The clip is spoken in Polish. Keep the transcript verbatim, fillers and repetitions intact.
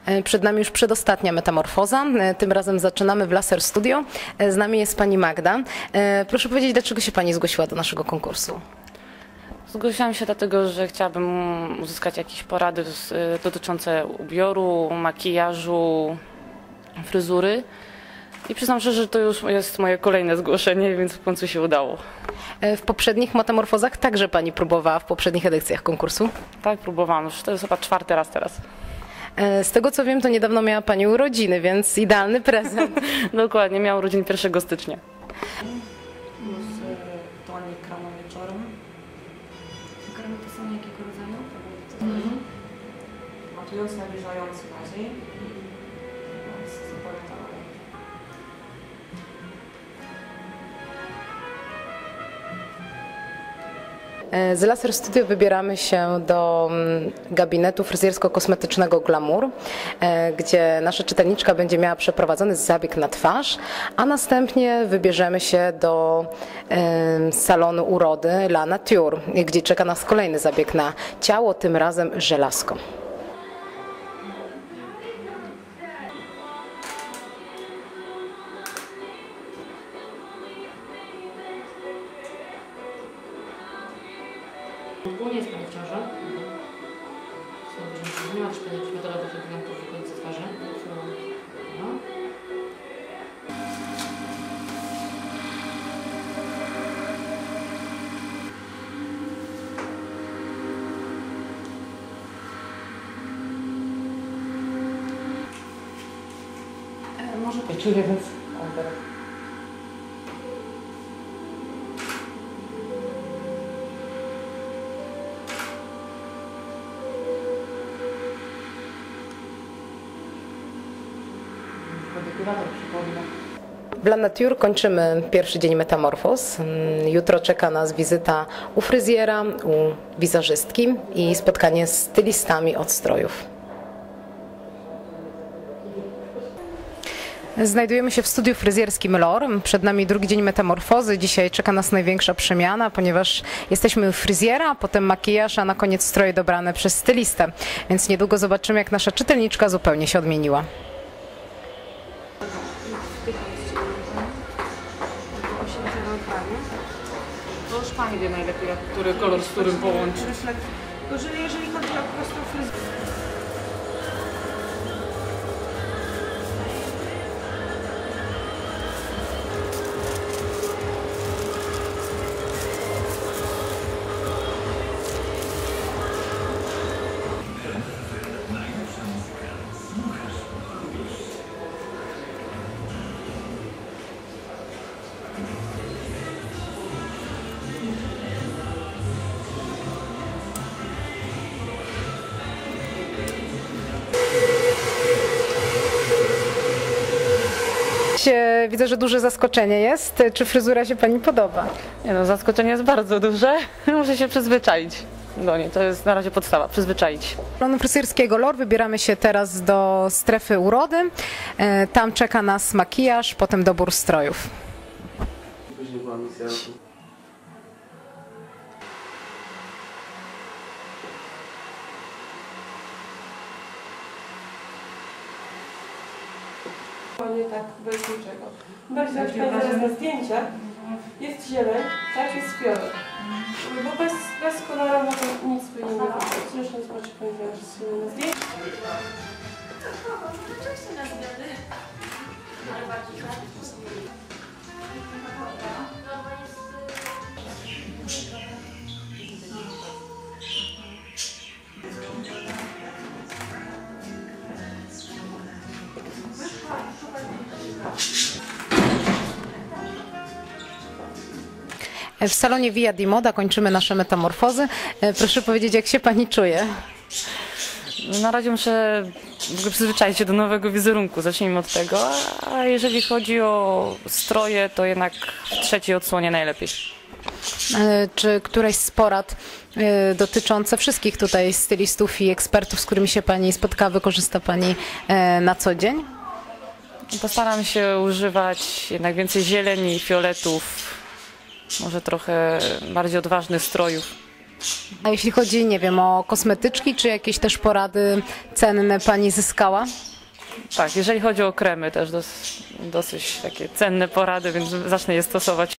Przed nami już przedostatnia metamorfoza. Tym razem zaczynamy w Laser Studio. Z nami jest pani Magda. Proszę powiedzieć, dlaczego się pani zgłosiła do naszego konkursu? Zgłosiłam się dlatego, że chciałabym uzyskać jakieś porady dotyczące ubioru, makijażu, fryzury. I przyznam szczerze, że to już jest moje kolejne zgłoszenie, więc w końcu się udało. W poprzednich metamorfozach także pani próbowała, w poprzednich edycjach konkursu? Tak, próbowałam. Już to jest chyba czwarty raz teraz. Z tego co wiem, to niedawno miała pani urodziny, więc idealny prezent. Dokładnie, miałam urodziny pierwszego stycznia. Plus tonik rano wieczorem. Kremy to są jakiego rodzaju? Mhm. Matujący, nawilżający bardziej. Więc zapamiętałam. Z Laser Studio wybieramy się do gabinetu fryzjersko-kosmetycznego Glamour, gdzie nasza czytelniczka będzie miała przeprowadzony zabieg na twarz, a następnie wybierzemy się do salonu urody La Nature, gdzie czeka nas kolejny zabieg na ciało, tym razem żelazko. Ogólnie jest pani w ciąży? Nie ma też pani jakichś metodów wyglądu w okolicy twarzy? No. E, może to czuję, więc... W La Nature kończymy pierwszy dzień metamorfoz. Jutro czeka nas wizyta u fryzjera, u wizerzystki i spotkanie z stylistami od strojów. Znajdujemy się w studiu fryzjerskim Lor. Przed nami drugi dzień metamorfozy. Dzisiaj czeka nas największa przemiana, ponieważ jesteśmy u fryzjera, potem makijaż, a na koniec stroje dobrane przez stylistę. Więc niedługo zobaczymy, jak nasza czytelniczka zupełnie się odmieniła. To już pani wie najlepiej, który kolor z którym połączyć. Myślę, że jeżeli chodzi o po prostu fryzurę. Widzę, że duże zaskoczenie jest. Czy fryzura się pani podoba? Nie no, zaskoczenie jest bardzo duże. Muszę się przyzwyczaić do niej. To jest na razie podstawa, przyzwyczaić. Do salonu fryzjerskiego Lor wybieramy się teraz do strefy urody. Tam czeka nas makijaż, potem dobór strojów. Później była misja. Nie tak, bez niczego. Bardziej jak pani zaraz na zdjęciach jest zieleń, tak jest fiolet. Bo bez, bez koloru no to nic by nie było. Zresztą zobaczy pani, że jest zieleń na zdjęciu. Oczywiście na zmiany. Ale bardziej tak. W salonie Via di Moda kończymy nasze metamorfozy. Proszę powiedzieć, jak się pani czuje? Na razie muszę przyzwyczaić się do nowego wizerunku, zacznijmy od tego. A jeżeli chodzi o stroje, to jednak w trzeciej odsłonie najlepiej. Czy któraś z porad dotyczące wszystkich tutaj stylistów i ekspertów, z którymi się pani spotka, wykorzysta pani na co dzień? Postaram się używać jednak więcej zieleni, fioletów, może trochę bardziej odważnych strojów. A jeśli chodzi, nie wiem, o kosmetyczki, czy jakieś też porady cenne Pani zyskała? Tak, jeżeli chodzi o kremy, też dos, dosyć takie cenne porady, więc zacznę je stosować.